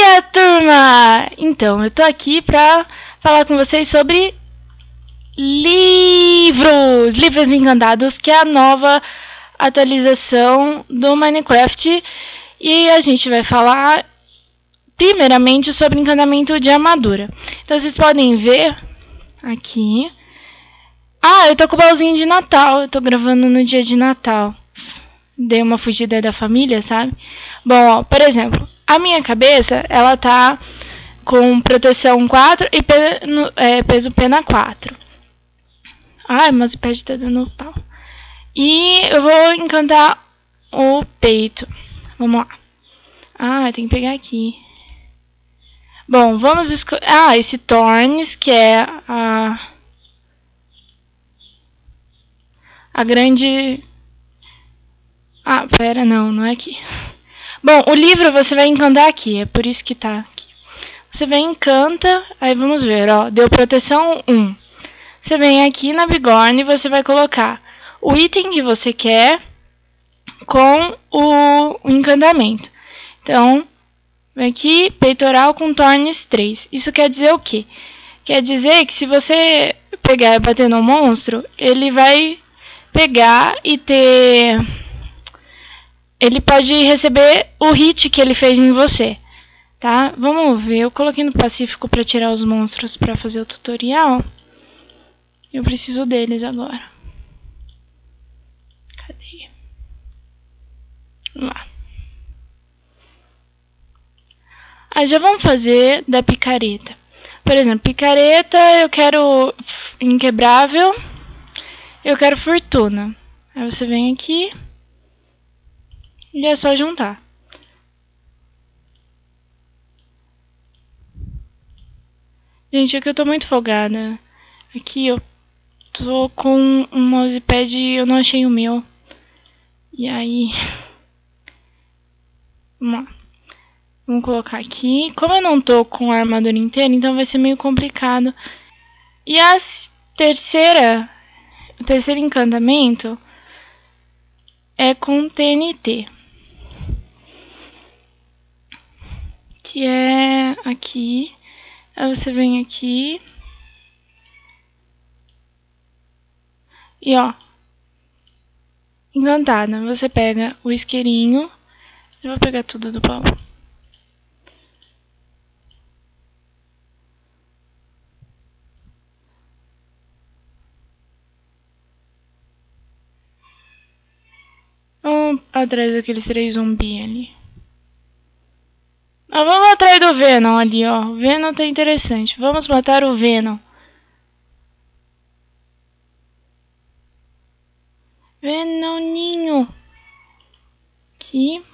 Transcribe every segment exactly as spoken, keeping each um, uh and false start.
dia, turma! Então, eu tô aqui pra falar com vocês sobre livros! Livros Encantados, que é a nova atualização do Minecraft. E a gente vai falar primeiramente sobre encantamento de armadura. Então, vocês podem ver aqui. Ah, eu tô com o baúzinho de Natal. Eu tô gravando no dia de Natal. Dei uma fugida da família, sabe? Bom, ó, por exemplo, a minha cabeça, ela tá com proteção quatro e pe no, é, peso pena quatro. Ai, mas o pé tá dando pau. E eu vou encantar o peito. Vamos lá. Ah, tem que pegar aqui. Bom, vamos escolher... Ah, esse Thorns, que é a... A grande... Ah, pera, não, não é aqui. Bom, o livro você vai encantar aqui, é por isso que tá aqui. Você vem encanta, aí vamos ver, ó, deu proteção um. Você vem aqui na bigorna e você vai colocar o item que você quer com o, o encantamento. Então, vem aqui, peitoral com Thorns três. Isso quer dizer o quê? Quer dizer que se você pegar e bater no monstro, ele vai pegar e ter... Ele pode receber o hit que ele fez em você, tá? Vamos ver, eu coloquei no Pacífico para tirar os monstros para fazer o tutorial. Eu preciso deles agora. Cadê? Lá. Aí já vamos fazer da picareta. Por exemplo, picareta eu quero inquebrável, eu quero fortuna. Aí você vem aqui... E é só juntar. Gente, aqui eu tô muito folgada. Aqui eu tô com um mousepad e eu não achei o meu. E aí... Vamos lá. Vamos colocar aqui. Como eu não tô com a armadura inteira, então vai ser meio complicado. E a terceira... O terceiro encantamento é com T N T. Que é aqui, aí você vem aqui, e ó, encantada, você pega o isqueirinho, eu vou pegar tudo do baú. Vamos atrás daqueles três zumbis ali. Ah, vamos atrás do Venom ali, ó. O Venom tá interessante. Vamos matar o Venom. Venoninho. Aqui.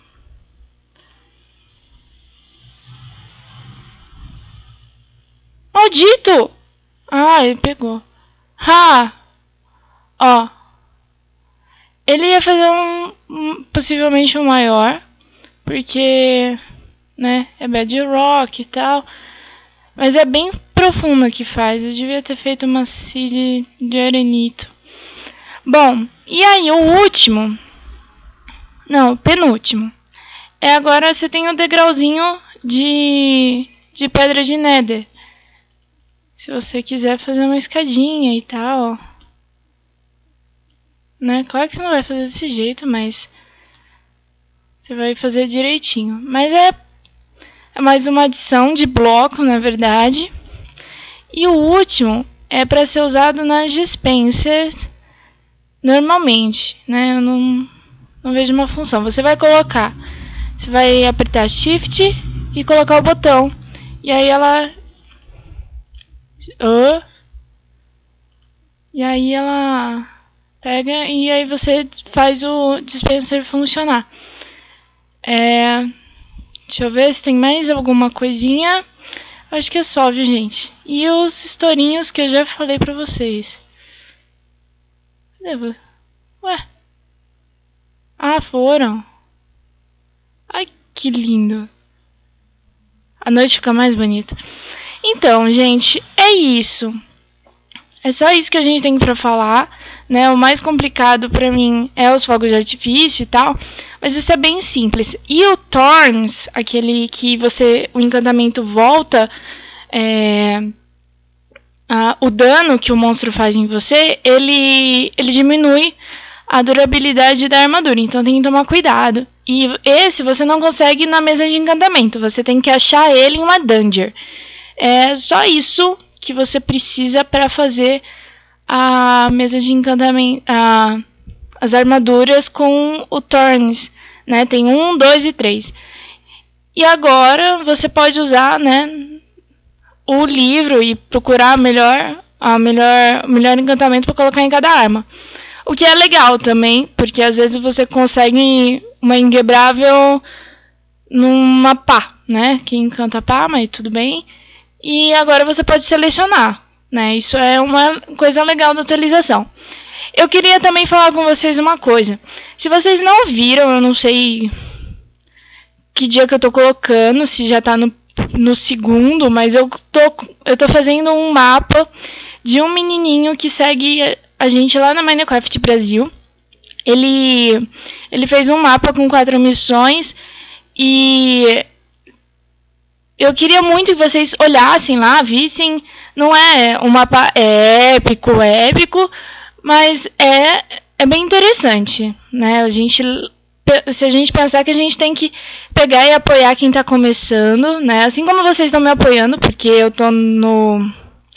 Maldito! Ah, ele pegou. Ha! Ó. Ele ia fazer um... um possivelmente um maior. Porque... né? É bedrock e tal. Mas é bem profundo que faz. Eu devia ter feito uma seed de arenito. Bom, e aí o último... Não, o penúltimo. É agora você tem o degrauzinho de, de pedra de nether. Se você quiser fazer uma escadinha e tal. Né? Claro que você não vai fazer desse jeito, mas... Você vai fazer direitinho. Mas é... É mais uma adição de bloco, na verdade. E o último é para ser usado nas dispensers normalmente, né? Eu não, não vejo uma função. Você vai colocar, você vai apertar Shift e colocar o botão. E aí ela... Uh, e aí ela pega e aí você faz o dispenser funcionar. É... Deixa eu ver se tem mais alguma coisinha. Acho que é só, viu, gente? E os estourinhos que eu já falei pra vocês. Cadê? Ué? Ah, foram. Ai, que lindo. A noite fica mais bonita. Então, gente, é isso. É só isso que a gente tem pra falar né? O mais complicado pra mim é os fogos de artifício e tal, mas isso é bem simples. E o Thorns, aquele que você, o encantamento volta, é, a, o dano que o monstro faz em você, ele, ele diminui a durabilidade da armadura, então tem que tomar cuidado. E esse você não consegue na mesa de encantamento, você tem que achar ele em uma dungeon. É só isso que você precisa para fazer a mesa de encantamento, a, as armaduras com o Thorns, né? Tem um, dois e três. E agora você pode usar, né, o livro e procurar melhor, a melhor, o melhor encantamento para colocar em cada arma. O que é legal também, porque às vezes você consegue uma inquebrável numa pá, né? Que encanta pá, mas tudo bem. E agora você pode selecionar, né? Isso é uma coisa legal da atualização. Eu queria também falar com vocês uma coisa. Se vocês não viram, eu não sei que dia que eu tô colocando, se já tá no, no segundo, mas eu tô, eu tô fazendo um mapa de um menininho que segue a gente lá na Minecraft Brasil. Ele, ele fez um mapa com quatro missões e eu queria muito que vocês olhassem lá, vissem. Não é um mapa épico, épico, mas é, é bem interessante, né? A gente, se a gente pensar que a gente tem que pegar e apoiar quem tá começando, né? Assim como vocês estão me apoiando, porque eu tô no...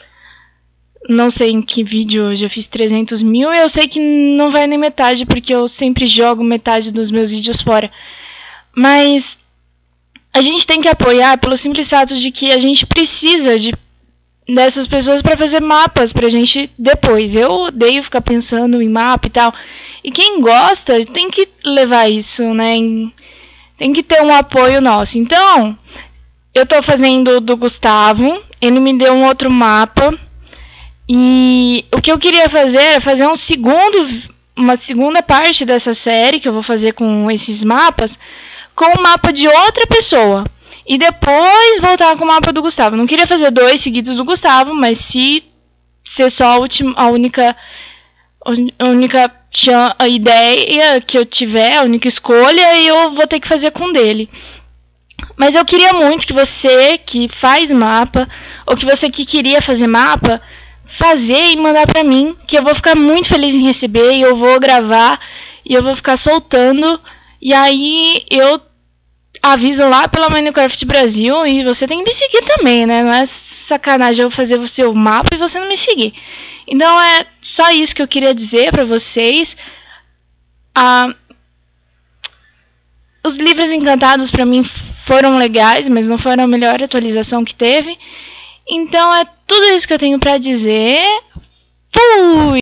Não sei em que vídeo hoje eu fiz trezentos mil, e eu sei que não vai nem metade, porque eu sempre jogo metade dos meus vídeos fora. Mas a gente tem que apoiar pelo simples fato de que a gente precisa de, dessas pessoas para fazer mapas pra gente depois. Eu odeio ficar pensando em mapa e tal. E quem gosta tem que levar isso, né? Em, tem que ter um apoio nosso. Então, eu tô fazendo do Gustavo, ele me deu um outro mapa. E o que eu queria fazer era fazer um segundo, uma segunda parte dessa série que eu vou fazer com esses mapas, com o mapa de outra pessoa. E depois voltar com o mapa do Gustavo. Não queria fazer dois seguidos do Gustavo, mas se ser só a, última, a única, a única a ideia que eu tiver, a única escolha, eu vou ter que fazer com dele. Mas eu queria muito que você que faz mapa, ou que você que queria fazer mapa, fazer e mandar pra mim, que eu vou ficar muito feliz em receber, e eu vou gravar, e eu vou ficar soltando, e aí eu aviso lá pela Minecraft Brasil, e você tem que me seguir também, né? Não é sacanagem eu fazer o seu mapa e você não me seguir. Então é só isso que eu queria dizer pra vocês. Ah, os livros encantados pra mim foram legais, mas não foram a melhor atualização que teve. Então é tudo isso que eu tenho pra dizer. Fui!